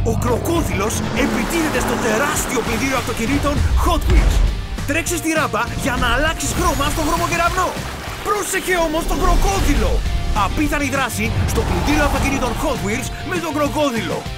Ο κροκόδιλος επιτίθεται στο τεράστιο πλυντήριο αυτοκινήτων Hot Wheels. Τρέξε στη ράμπα για να αλλάξεις χρώμα στον χρωμοκεραμνό. Πρόσεχε όμως τον κροκόδιλο! Απίθανη δράση στο πλυντήριο αυτοκινήτων Hot Wheels με τον κροκόδιλο.